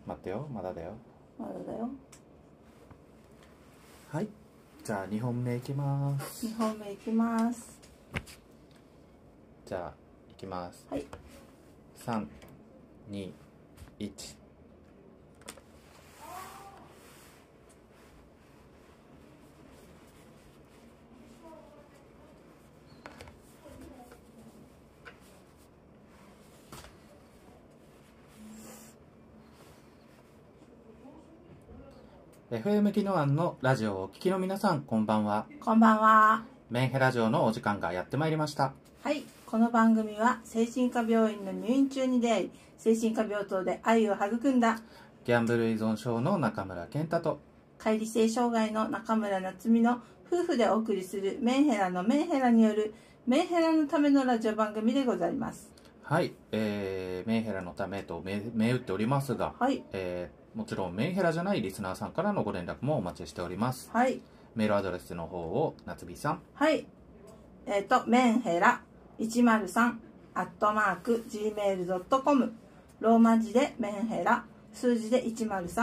待ってよ、まだだよ。 まだだよ。 はい、じゃあ2本目いきます。 2本目いきます。 じゃあいきます。 はい。 3、2、1。FM 宜野湾のラジオをお聞きの皆さん、こんばんは。 こんばんは。 メンヘラジオのお時間がやってまいりました。 はい。この番組は精神科病院の入院中に出会い、精神科病棟で愛を育んだギャンブル依存症の中村健太と解離性障害の中村夏美の夫婦でお送りするメンヘラのメンヘラによるメンヘラのためのラジオ番組でございます。 はい、メンヘラのためと銘打っておりますが、 はい。 もちろんメンヘラじゃないリスナーさんからのご連絡もお待ちしております。 はい。 メールアドレスの方を夏美さん。 はい。メンヘラ103@gmail.com ローマ字でメンヘラ数字で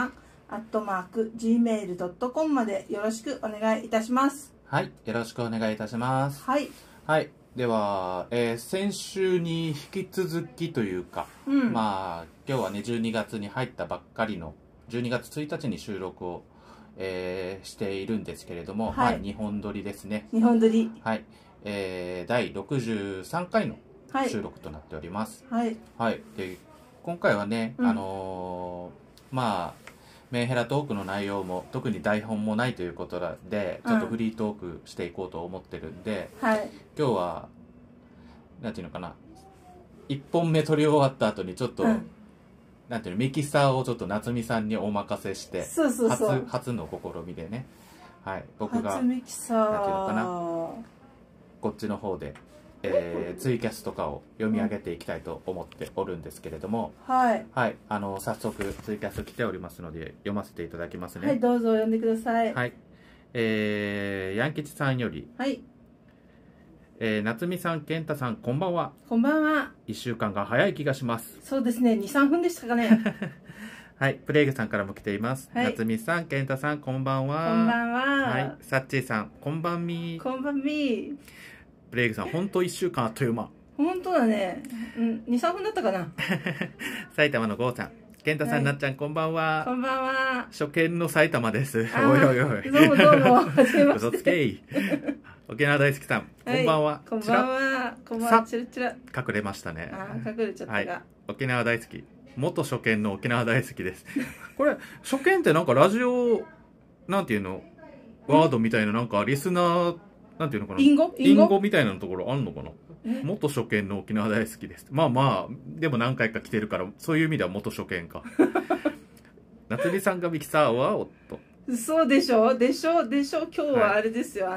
103@gmail.com までよろしくお願いいたします。 はい、よろしくお願いいたします。 はい。 はい、では、先週に引き続きというか、まあ今日はね12月に入ったばっかりの12月1日に収録を、しているんですけれども、 はい、 2本撮りですね。 2本撮り。 はい、第63回の収録となっております。 はい。 はい。で、今回はね、まあメンヘラトークの内容も特に台本もないということで、ちょっとフリートークしていこうと思ってるんで、 はい、 今日はなんていうのかな、1本目撮り終わった後にちょっと、なんていうの、ミキサーをちょっと夏美さんにお任せして、初の試みでね、はい、僕が初ミキサー、 なんていうのかな、こっちの方で、ツイキャスとかを読み上げていきたいと思っておるんですけれども、 はい、 はい、早速ツイキャス来ておりますので読ませていただきますね。 はい、どうぞ読んでください。 はい、ヤン吉さんより、 はい、 夏美さん、健太さん、こんばんは。 こんばんは。 1週間が早い気がします。 そうですね、2、3分でしたかね。 はい、プレイグさんからも来ています。 はい、 夏美さん、健太さん、こんばんは。 こんばんは。 はい、サッチーさん、こんばんみ。 こんばんみ。 プレイグさん、本当1週間あっという間。 本当だね。2、3分だったかな。 埼玉の郷さん、健太さん、はい、なっちゃん、こんばんは。 こんばんは。 初見の埼玉です。おいおいおい。 どうもどうも。 嘘つけい。沖縄大好きさん、こんばんは。 こんばんは。こんばんは。チラチラ。 隠れましたね。 隠れちゃったが。はい、 沖縄大好き。元初見の沖縄大好きです。これ、初見ってなんかラジオ、なんていうの、ワードみたいな、なんかリスナー、なんていうのかな、 隠語みたいなところあんのかな。元初見の沖縄大好きです。まあまあ、でも何回か来てるから、そういう意味では元初見か。夏美さんがミキサーはおっと。 そうでしょでしょ今日はあれですよ、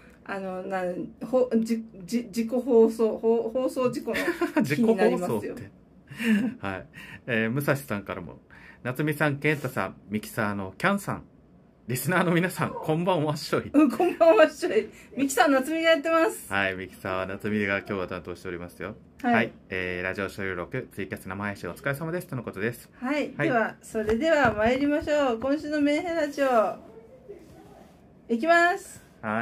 自己放送事故の日になりますよ。 はい。武蔵さんからも、夏美さん、健太さん、ミキサーのキャンさん、リスナーの皆さん、こんばんはっしょい。 こんばんはっしょい。ミキサー夏美がやってます。 はい、ミキサー夏美が今日は担当しておりますよ。はい。ラジオ収録、ツイキャス生配信お疲れ様ですとのことです。 はい。では、それでは参りましょう。今週のメンヘラジオ。いきます。 はい。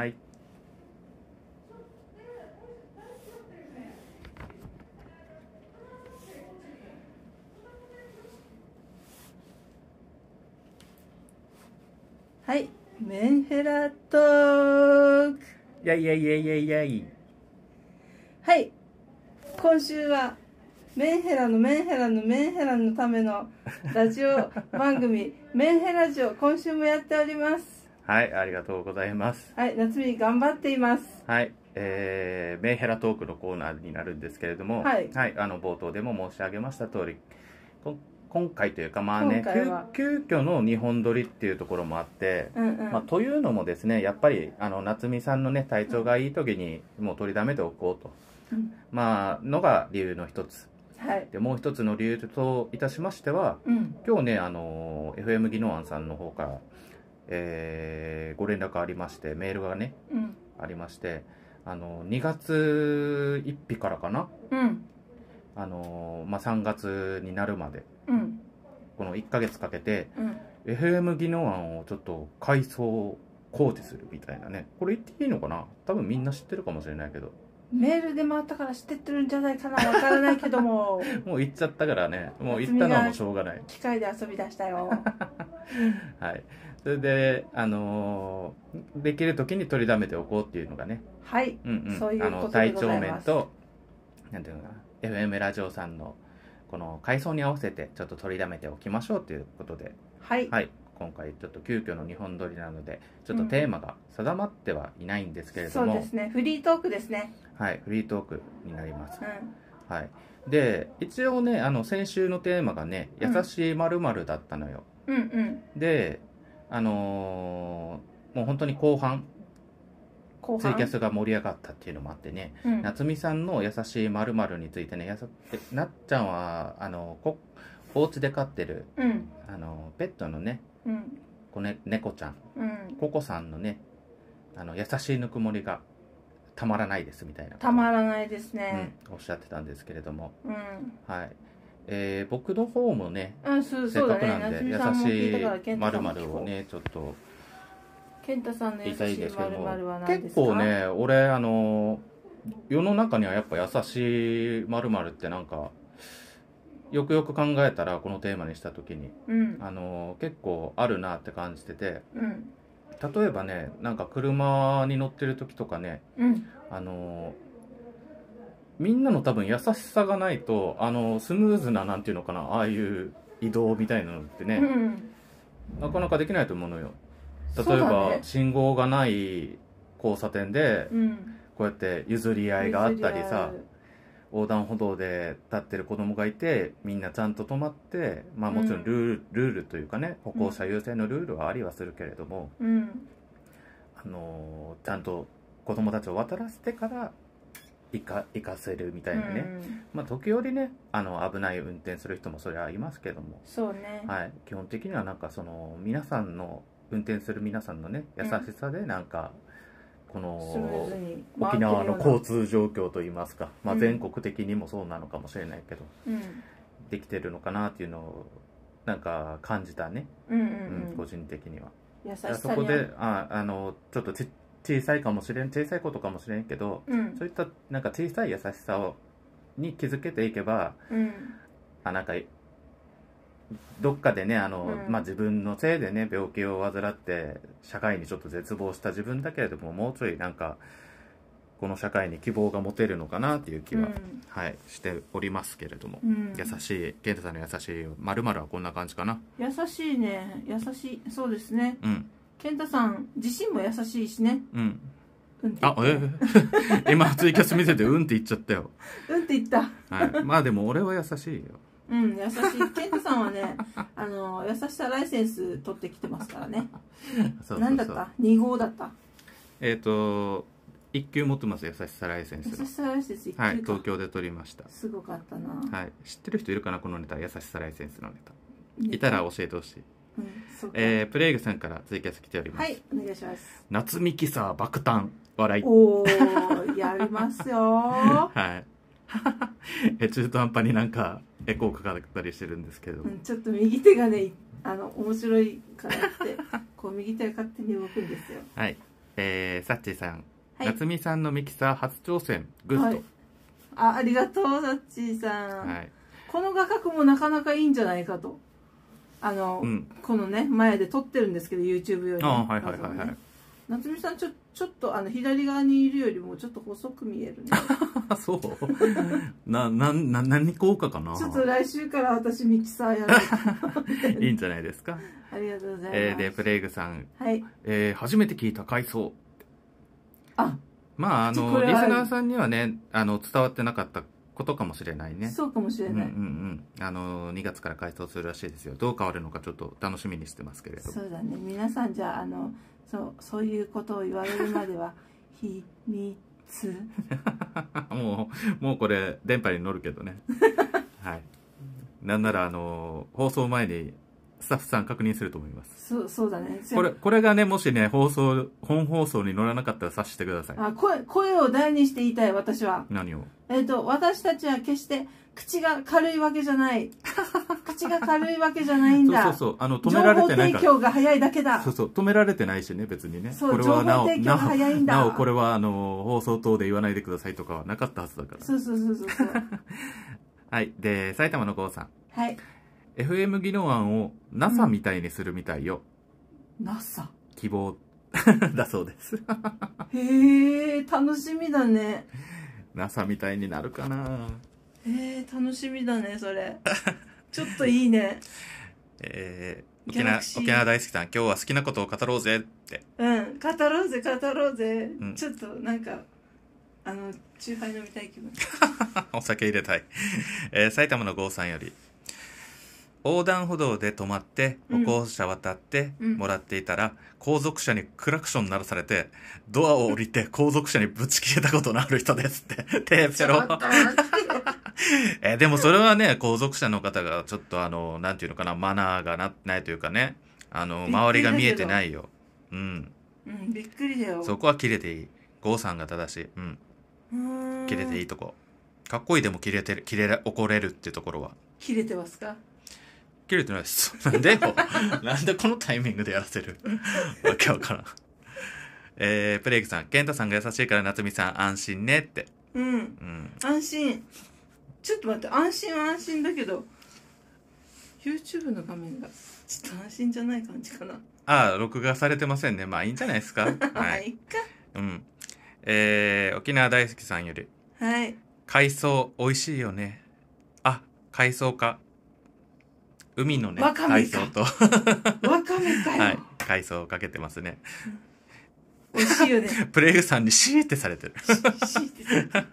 はい、メンヘラトーク。 やいやいやいやいやい。 はい、今週はメンヘラのためのラジオ番組メンヘラジオ、今週もやっております。 はい、ありがとうございます。 はい、夏美頑張っています。 はい、メンヘラトークのコーナーになるんですけれども、はい、冒頭でも申し上げました通り、今回というか、まあね、急遽の2本撮りっていうところもあって、というのもですね、やっぱり夏美さんのね体調がいい時にもう取りだめておこうと、まあのが理由の一つ。でもう一つの理由といたしましては、今日ねFM 宜野湾さんの方から、ご連絡ありまして、メールがね、ありまして、2月1日からかな、3月になるまで、このの1ヶ月かけて、 うん、 FM 技能案をちょっと改装工事するみたいなね。これ言っていいのかな。多分みんな知ってるかもしれないけど、 メールで回ったから知ってってるんじゃないかな、わからないけどももう言っちゃったからね、もう言ったのはもうしょうがない。 機械で遊び出したよはい。それでできる時に取りだめておこうっていうのがね、 はい、 うんうん、 そういうことでございます。 体調面となんていうのかな、 FM ラジオさんのこの改装に合わせてちょっと取りだめておきましょうということで、 はい、 はい、今回ちょっと急遽の日本撮りなのでちょっとテーマが定まってはいないんですけれども、 そうですね、フリートークですね。 はい、フリートークになります、 うん、 はい。で一応ね先週のテーマがね優しい〇〇だったのよ、 うんうん、 でもう本当に後半ツイキャスが盛り上がったっていうのもあってね、 うん、 夏美さんの優しい〇〇についてね、なっちゃんはお家で飼ってる、 うん、 ペットのね、 うん、 猫ちゃん、 うん、 ココさんのね優しいぬくもりがたまらないですみたいな、 たまらないですね、 うん、おっしゃってたんですけれども、 うん、 はい、僕の方もね、せっそうだね、 かくなんで、優しい〇〇をねちょっと健太さんの優しい〇〇は何ですか？ 結構ね、俺世の中にはやっぱ優しい〇〇ってなんかよくよく考えたらこのテーマにした時に、 うん、 結構あるなって感じてて、 うん、 例えばね、なんか車に乗ってる時とかね、 うん、 みんなの多分優しさがないとスムーズななんていうのかな、ああいう移動みたいなのってね、 うん、 なかなかできないと思うのよ。例えば、ね、信号がない交差点で、 うん、 こうやって譲り合いがあったりさ、横断歩道で立ってる子供がいてみんなちゃんと止まって、まあもちろんルールというかね、歩行者優先のルールはありはするけれども、 うん、 ちゃんと子供たちを渡らせてから行かせるみたいなね、うん、まあ時折ね危ない運転する人もそれはいますけども、 そうね、 はい、基本的にはなんか皆さんの運転する皆さんのね優しさでなんか、この沖縄の交通状況といいますか、まあ、全国的にもそうなのかもしれないけど、 うん、 できてるのかなっていうのをなんか感じたね、個人的には。 優しさにそこでちょっと小さいことかもしれんけど、 うん、 そういったなんか小さい優しさに気づけていけば、 うん、 なんかどっかでねまあ、自分のせいでね病気を患って社会にちょっと絶望した自分だけれども、もうちょいなんかこの社会に希望が持てるのかなっていう気は、はい、しておりますけれども、優しい健太さんの優しい〇〇はこんな感じかな。 優しいね、優しい、そうですね、 うん、 健太さん自身も優しいしね、 うん、今ツイキャス見せてうんって言っちゃったよ。 うんって言った、 はい、まあでも俺は優しいよ。 うん、優しい。健太さんはね、優しさライセンス取ってきてますからね。何だった ?2 号だった。 1級持ってます、優しさライセンス。 優しさライセンス1級か。 はい、東京で取りました。 すごかったな。 はい、知ってる人いるかな、このネタ、優しさライセンスのネタ。いたら教えてほしい。プレイグさんからツイキャス来ております。 はい、お願いします。 夏ミキサー爆誕笑い。 おー、やりますよはい。中途半端になんかエコーかかったりしてるんですけど、 ちょっと右手がね面白いからってこう右手が勝手に動くんですよ。 はい。サッチーさん、はい、夏美さんのミキサー初挑戦グッド、はい、 ありがとうサッチーさん、 はい、この画角もなかなかいいんじゃないかとこのね前で撮ってるんですけど YouTube 用に、 はいはいはいはい、 夏美さんちょっと左側にいるよりもちょっと細く見えるね。 そう何効果かな。 ちょっと来週から私ミキサーやる。 いいんじゃないですか。 ありがとうございます。 でプレイグさん、 はい、 初めて聞いた回想。まあリスナーさんにはね伝わってなかったことかもしれないね。 そうかもしれない。 2月から改装するらしいですよ。どう変わるのかちょっと楽しみにしてますけれども。 そうだね。皆さんじゃあそういうことを言われるまでは秘密。 もうこれ電波に乗るけどね。はい。なんなら放送前にスタッフさん確認すると思います。 そうだね。 これがねもしね本放送に乗らなかったら察してください。 声を大にして言いたい私は。 何を？ 私たちは決して口が軽いわけじゃない。口が軽いわけじゃないんだ。 そう止められてないから。 情報提供が早いだけだ。 止められてないしね、別にね。 そう、情報提供が早いんだ。 なお、これは放送等で言わないでくださいとかはなかったはずだから。 そう。 はい。で、埼玉の郷さん。 はい。 FM 議論案を NASA みたいにするみたいよ。 NASA？ 希望だそうです。 へえ、楽しみだね。 NASA みたいになるかな。 楽しみだね、それ。ちょっといいね。 沖縄大好きさん、今日は好きなことを語ろうぜって。 語ろうぜ。ちょっとなんか、チューハイ飲みたい気分。 お酒入れたい。埼玉の郷さんより。横断歩道で止まって歩行者渡ってもらっていたら、後続車にクラクション鳴らされてドアを降りて後続車にぶち切れたことのある人ですってテーペロ。でもそれはね、後続車の方がちょっとなんていうのかな、マナーがないというかね、周りが見えてないよ。 びっくりだよ。 そこは切れていい。郷さんが正しい。切れていいとこ。かっこいいでも怒れるっていうところは。 切れてますか？ 切れてないです。なんでこのタイミングでやらせるわけわからん。プレイクさん、健太さんが優しいから夏美さん安心ねって。 安心。ちょっと待って、安心だけど YouTube の画面がちょっと安心じゃない感じかな。 録画されてませんね。まあいいんじゃないですか。 はい。いっか。 沖縄大好きさんより。 はい。 海藻美味しいよね。海藻か。海のね、海藻と。 わかめかよ。 はい。海藻をかけてますね。 美味しいよね。 プレイグさんにシーってされてる。シーってされて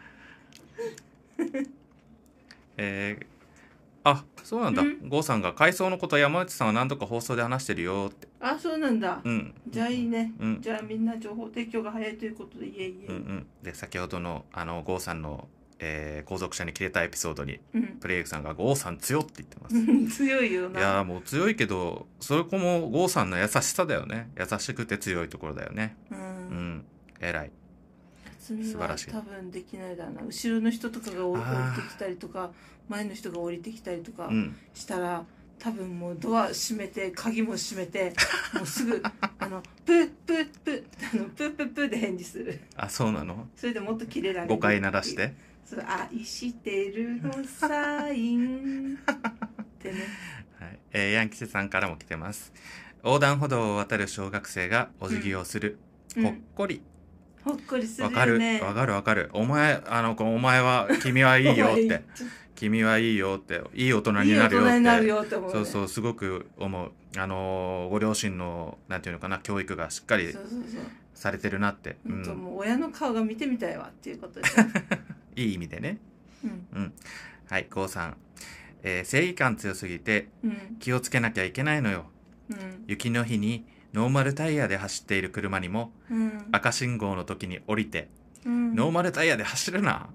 る。そうなんだ。郷さんが海藻のこと山内さんは何度か放送で話してるよって。 そうなんだ。じゃあいいね。じゃあみんな情報提供が早いということで、いえいえ。 で、先ほどの郷さんの後続車に切れたエピソードに、プレイグさんが郷さん強って言ってます。 強いよな。 いやもう強いけど、それこも郷さんの優しさだよね。優しくて強いところだよね。偉い。 素晴らしい。多分できないだな。後ろの人とかが降りてきたりとか、前の人が降りてきたりとかしたら、多分もうドア閉めて鍵も閉めて、もうすぐプップップップップップで返事する。 そうなの？ それでもっとキレられる。 5回鳴らして。 愛してるのサインってね。 はい。ヤンキセさんからも来てます。横断歩道を渡る小学生がお辞儀をする。ほっこり。 ほっこりするよね。 わかる。お前君はいいよって。君はいいよって、いい大人になるよって。そう、すごく思う。ご両親の、なんていうのかな、教育がしっかりされてるなって。 もう親の顔が見てみたいわっていうことで。 いい意味でね。はい、郷さん。正義感強すぎて、気をつけなきゃいけないのよ。雪の日にノーマルタイヤで走っている車にも、赤信号の時に降りて、ノーマルタイヤで走るな。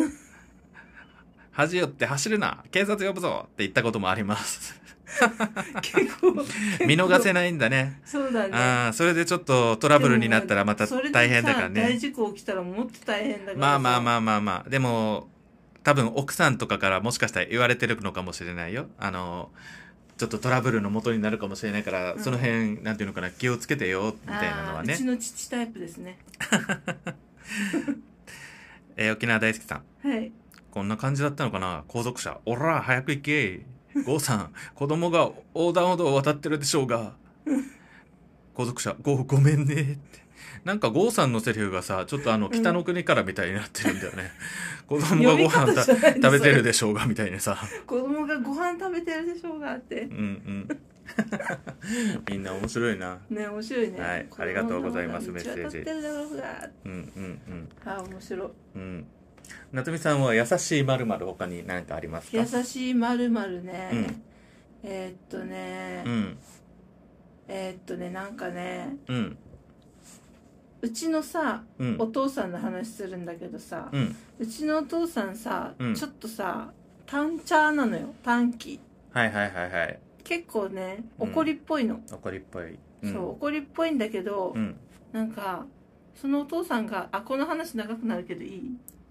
恥よって走るな、警察呼ぶぞって言ったこともあります。 結構見逃せないんだね。 そうだね。 それでちょっとトラブルになったらまた大変だからね。 大事故起きたらもっと大変だから。 まあ。でも、多分奥さんとかからもしかしたら言われてるのかもしれないよ。ちょっとトラブルの元になるかもしれないから、その辺、なんていうのかな、気をつけてよ、みたいなのはね。 うちの父タイプですね。 沖縄大好きさん。 はい。 こんな感じだったのかな、後続車。おら、早く行け。郷さん、子供が横断歩道を渡ってるでしょうが。後続車、ごめんねって。なんか郷さんのセリフがさ、ちょっと北の国からみたいになってるんだよね。子供がご飯食べてるでしょうがみたいにさ。 子供がご飯食べてるでしょうがって。 みんな面白いな。 ね、面白いね。 はい、ありがとうございます、メッセージ。 面白い。 夏美さんは優しい〇〇他に何かありますか？ 優しい〇〇ね。なんかね。うちのさ、お父さんの話するんだけどさ、うちのお父さんさ、ちょっとさ、短茶なのよ、短気。 はい。 結構ね、怒りっぽいの。 怒りっぽい。 そう、怒りっぽいんだけど、なんか、そのお父さんが、この話長くなるけどいい？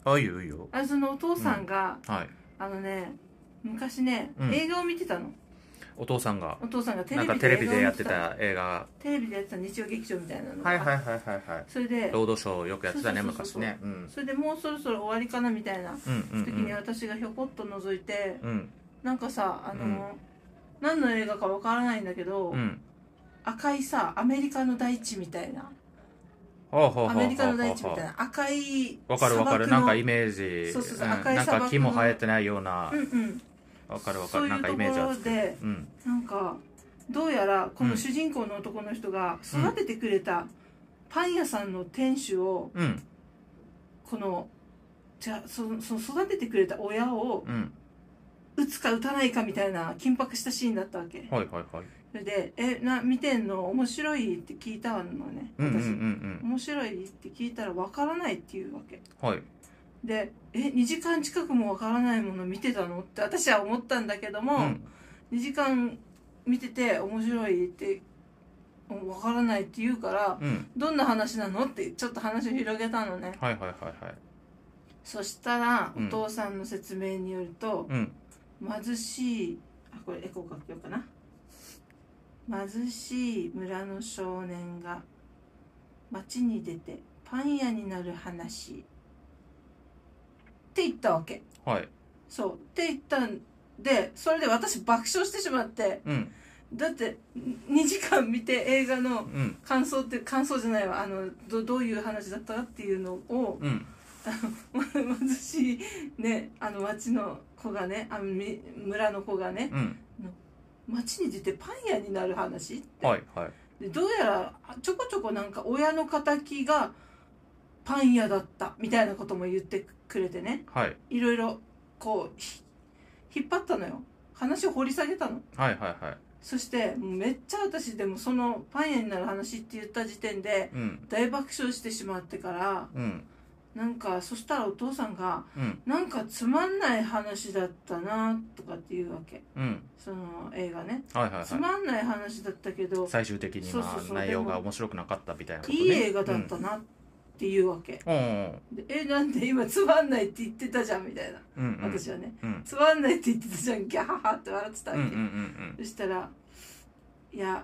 あ、いいよいいよ。 そのお父さんが、 はい。 昔ね、映画を見てたの。 お父さんがテレビでやってた映画。 テレビでやってた日曜劇場みたいなのが。はいはいはいはいはい。 それでロードショーよくやってたね、昔ね。 それでもうそろそろ終わりかなみたいな時に私がひょこっと覗いて、なんかさ、何の映画かわからないんだけど、赤いさ、アメリカの大地みたいな。アメリカの大地みたいな赤いわかるわかる、なんかイメージ。 そうそうそう、赤い砂漠のなんか木も生えてないような。わかるわかる、 なんかイメージあって、なんかどうやらこの主人公の男の人が育ててくれたパン屋さんの店主を、このその育ててくれた親を撃つか撃たないかみたいな緊迫したシーンだったわけ。 はいはいはい。 それで見てんの面白いって聞いたのね、私。面白いって聞いたら分からないっていうわけ。 はい。 で2時間近くもわからないもの見てたのって私は思ったんだけども、2時間見てて面白いってわからないって言うから、どんな話なのってちょっと話を広げたのね。 はいはいはいはい。 そしたらお父さんの説明によると、貧しいこれエコーかけようかな。貧しい村の少年が町に出てパン屋になる話って言ったわけ。 はい。 そうって言ったんで、それで私爆笑してしまって、だって2時間見て映画の感想って、感想じゃないわ、どういう話だったかっていうのを、貧しいね、町の子がね、村の子がね、町に出てパン屋になる話って、でどうやらちょこちょこなんか親の敵がパン屋だったみたいなことも言ってくれてね、いろいろこう引っ張ったのよ、話を掘り下げたの。そしてめっちゃ私でもそのパン屋になる話って言った時点で大爆笑してしまってから、なんかそしたらお父さんが、なんかつまんない話だったなとかっていうわけ、その映画ね、つまんない話だったけど最終的には内容が面白くなかったみたいなことね。 いい映画だったなっていうわけ、なんで今つまんないって言ってたじゃんみたいな、私はね、つまんないって言ってたじゃんギャハハって笑ってたわけ。そしたら、いや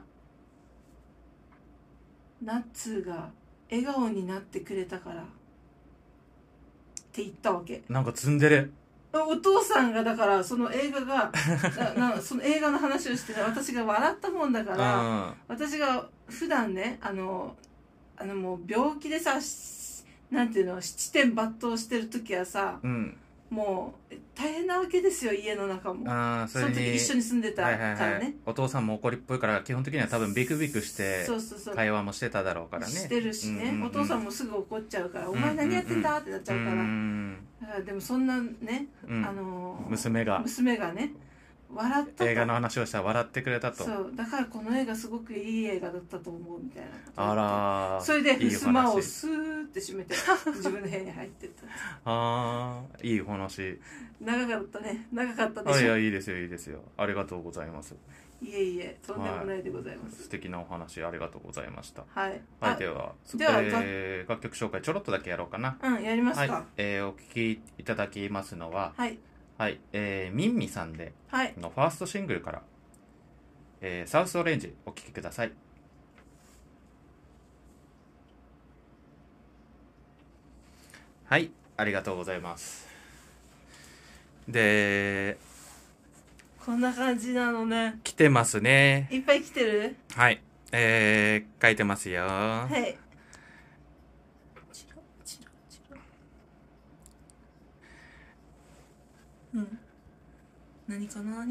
ナッツが笑顔になってくれたからって言ったわけ。 なんかツンデレ。 お父さんがだからその映画がその映画の話をして私が笑ったもんだから、私が普段ねもう病気でさ、なんていうの、七点抜刀してる時はさ、もう大変なわけですよ、家の中も。その時一緒に住んでたからね。 お父さんも怒りっぽいから基本的には多分ビクビクして会話もしてただろうからね。 してるしね、お父さんもすぐ怒っちゃうから「お前何やってんだ?」ってなっちゃうから。だからでもそんなね、娘がね笑ったと、 映画の話をしたら笑ってくれたと。 そうだからこの映画すごくいい映画だったと思うみたいな。 あら、 それで襖をスーって閉めて自分の部屋に入ってった。 いいお話。 長かったね、長かったでしょ。 いや、いいですよいいですよ、ありがとうございます。 いえいえ、とんでもないでございます。 素敵なお話ありがとうございました。 はい。 では楽曲紹介ちょろっとだけやろうかな。 やりますか。 お聴きいただきますのは、ミンミさんでのファーストシングルから、サウスオレンジお聴きください。はい、ありがとうございます。で、 こんな感じなのね。 来てますね。 いっぱい来てる？ はい、書いてますよ。 はい。何かな。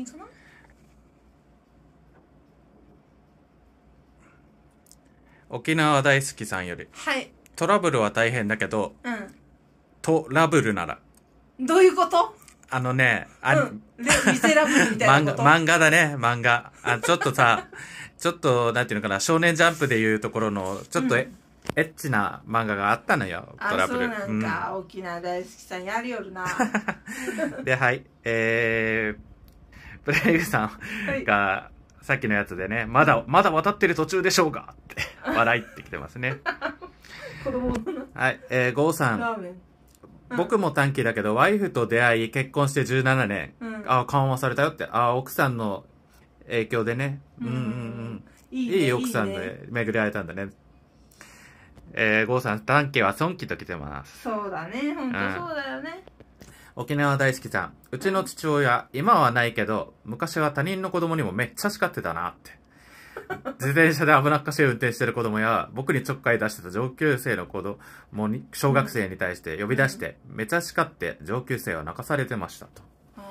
沖縄大好きさんより、トラブルは大変だけど、トラブルなら。 どういうこと？ ミゼラブルみたいなこと。 漫画だね、漫画。ちょっとさ、ちょっと、なんていうのかな、少年ジャンプでいうところの、ちょっとエッチな漫画があったのよ、トラブル。 そうなんか、沖縄大好きさんやるよるな。 で、はい、プレイユーさんが、さっきのやつでね、まだ渡ってる途中でしょうかって笑いってきてますね。 子供の。 はい、ゴーさん。 僕も短期だけど、ワイフと出会い、結婚して17年。あ、緩和されたよって。あ、奥さんの影響でね。いい奥さんで巡り会えたんだね。郷さん、短期は損期と来てます。 そうだね、本当そうだよね。 沖縄大好きさん。うちの父親、今はないけど、昔は他人の子供にもめっちゃ叱ってたなって。自転車で危なっかしい運転してる子供や、僕にちょっかい出してた上級生の子供に、小学生に対して呼び出して、めちゃ叱って上級生は泣かされてましたと。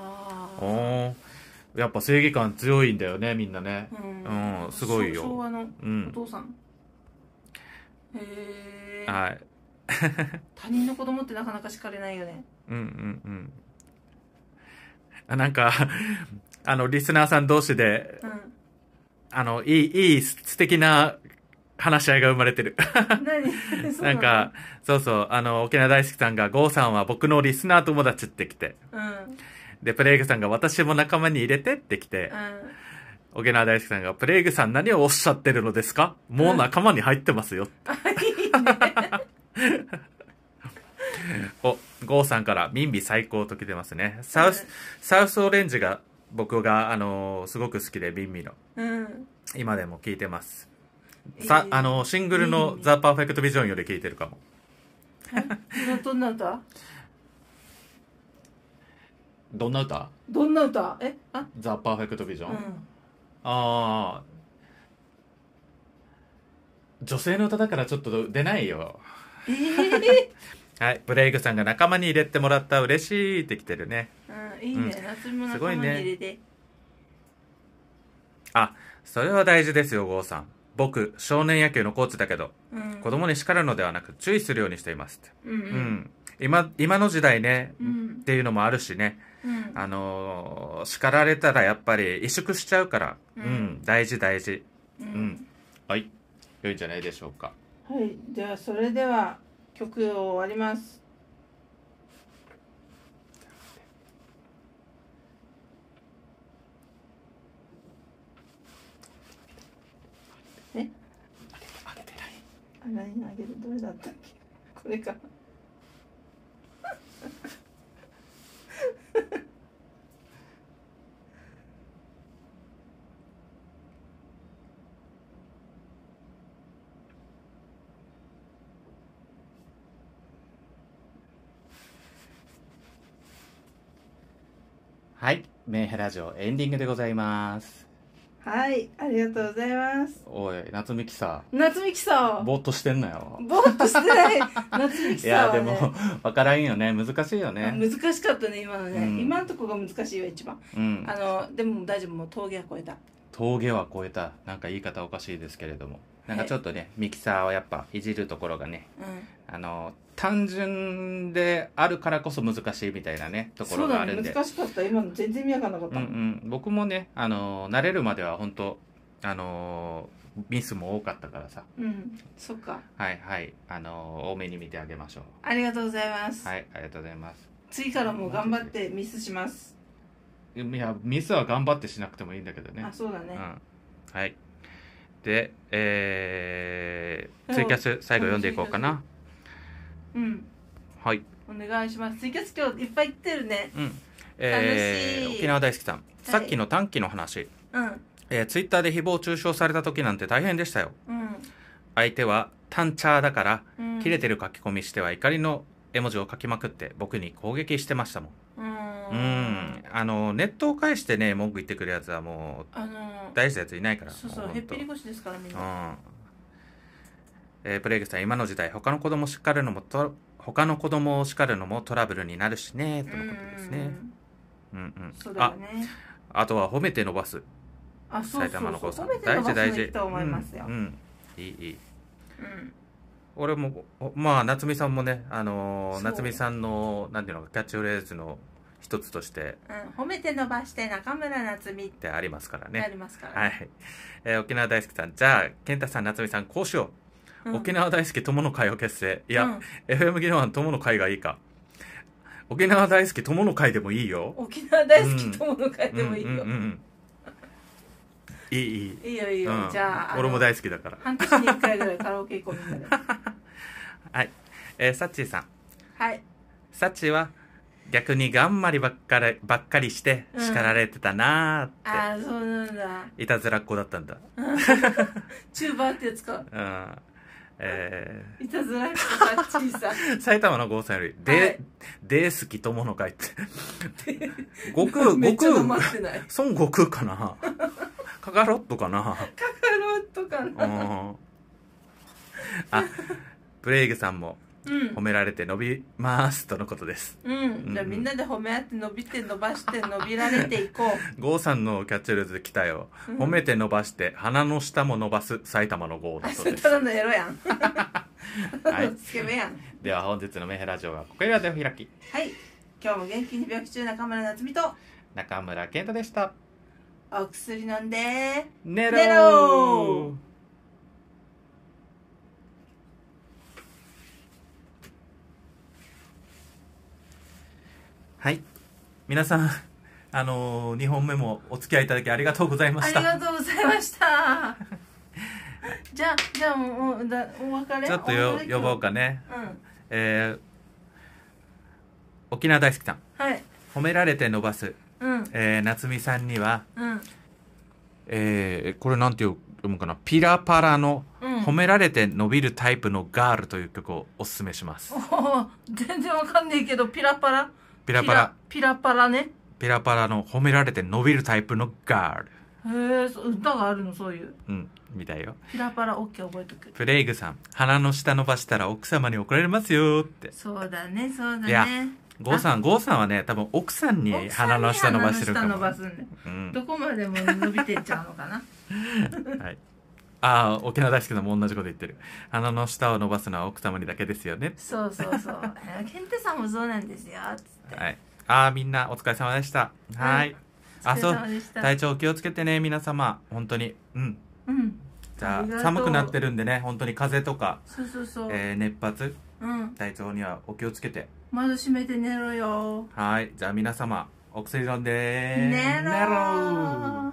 やっぱ正義感強いんだよね、みんなね。すごいよ。 昭和のお父さん。へえ。はい。他人の子供ってなかなか叱れないよね。 なんか、リスナーさん同士で、いい素敵な話し合いが生まれてる。 何なんか、そうそう、沖縄大好きさんが、ゴーさんは僕のリスナー友達って来て。で、プレイグさんが私も仲間に入れてって来て。沖縄大好きさんが、プレイグさん何をおっしゃってるのですか？もう仲間に入ってますよ。お、ゴーさんから民美最高と来てますね。サウスオレンジが僕が、すごく好きで、民美の。今でも聴いてます。シングルのザ・パーフェクト・ビジョンより聴いてるかも。 どんな歌？ どんな歌？ どんな歌？ ザ・パーフェクト・ビジョン。ああ。女性の歌だからちょっと出ないよ。はい。ブレイクさんが仲間に入れてもらった嬉しいって来てるね。 いいね。夏美も仲間に入れて。 あ、それは大事ですよ、郷さん。僕、少年野球のコーチだけど、子供に叱るのではなく注意するようにしていますって。今の時代ね、っていうのもあるしね。叱られたらやっぱり萎縮しちゃうから、大事。はい。良いんじゃないでしょうか。 はい。じゃあ、それでは、曲を終わります。何あげる？どれだったっけ？これか。 はい、メンヘラジオエンディングでございます。 はい、ありがとうございます。 おい、夏美きさ。 夏美きさ。 ぼーっとしてんなよ。 ぼーっとしてない。夏美きさ、ね。いや、でも、わからんよね。難しいよね。 難しかったね、今のね。今のとこが難しいよ、一番。でも大丈夫、もう峠は越えた。 峠は越えた。なんか言い方おかしいですけれども。なんかちょっとね、ミキサーはやっぱいじるところがね、単純であるからこそ難しいみたいなね、ところがあるんで。 そうだね、難しかった。今の全然見分からなかった。 僕もね、慣れるまでは本当ミスも多かったからさ。 そっか。 はい、多めに見てあげましょう。 ありがとうございます。 はい、ありがとうございます。 次からも頑張ってミスします。 いや、ミスは頑張ってしなくてもいいんだけどね。 あ、そうだね。 はい。で、ツイキャス最後読んでいこうかな。はい。 お願いします。ツイキャス今日いっぱい来てるね。 楽しい。沖縄大好きさん。さっきの短期の話。ツイッターで誹謗中傷された時なんて大変でしたよ。相手は単チャーだから、切れてる書き込みしては怒りの絵文字を書きまくって僕に攻撃してましたもん。ネットを介してね、文句言ってくるやつはもう、大事なやついないから。 そう、へっぴり腰ですからみんな。 プレイグさん、今の時代、他の子供を叱るのもトラブルになるしね、とのことですね。 そうだよね。 あとは褒めて伸ばす。 埼玉の子さん。大事大事。 いい。俺も、まあ、夏美さんもね、夏美さんの、なんていうのか、キャッチフレーズの一つとして、 褒めて伸ばして中村夏美ってありますからね。 ありますから。 はい。沖縄大好きさん、じゃあ、健太さん、夏美さん、こうしよう。沖縄大好き友の会を結成。いや、FM 技能は友の会がいいか。沖縄大好き友の会でもいいよ。 沖縄大好き友の会でもいいよ。 いいよ。じゃあ、 俺も大好きだから。 半年に1回ぐらいカラオケ行こうみんなで。 はい。サッチーさん。 はい。 サチは逆に頑張りばっかりして叱られてたなーって、 ああそうなんだ、 いたずらっ子だったんだ。 チューバーってやつか。いたずらっ子が小さい。 埼玉の郷さんよりで好き友の会って悟空めっちゃ黙ってない。 孫悟空かなカカロットかな。 カカロットかな。 あ、ブレイグさんも褒められて伸びますとのことです。 じゃあみんなで褒め合って伸びて伸ばして伸びられていこう。 郷さんのキャッチフレーズ来たよ。褒めて伸ばして鼻の下も伸ばす埼玉の郷だそうです。 ただのエロやん。 はい。 スケベやん。 では本日のメヘラジオはここらでお開き。 はい。今日も元気に病気中中村夏美と中村健太でした。 お薬飲んで寝ろー。はい。皆さん、2本目もお付き合いいただきありがとうございました。 ありがとうございました。じゃあもうお別れちょっと呼ぼうかね。沖縄大好きさん。 はい。 褒められて伸ばす。夏美さんには、これなんて読むかな、ピラパラの褒められて伸びるタイプのガールという曲をおすすめします。 全然わかんないけど、ピラパラね。 ピラパラの褒められて伸びるタイプのガール。へえ、歌があるの、そういう。 みたいよ。 ピラパラ OK 覚えとく。 プレイグさん、鼻の下伸ばしたら奥様に怒られますよって。 そうだね、そうだね。 いや、ゴーさんはね、多分奥さんに鼻の下伸ばしてるかも。 鼻の下伸ばすんで。どこまでも伸びてっちゃうのかな。 はい。ああ、沖縄大好きさんも同じこと言ってる。鼻の下を伸ばすのは奥様にだけですよね。 そうそうそう。ケンテさんもそうなんですよ。つって。 はい。ああ、みんなお疲れ様でした。はい。あ、そう。体調気をつけてね、皆様。本当に。じゃあ、寒くなってるんでね、本当に風邪とか、熱発、体調にはお気をつけて。 窓閉めて寝ろよ。 はい。じゃあ皆様、お薬飲んで寝ろー。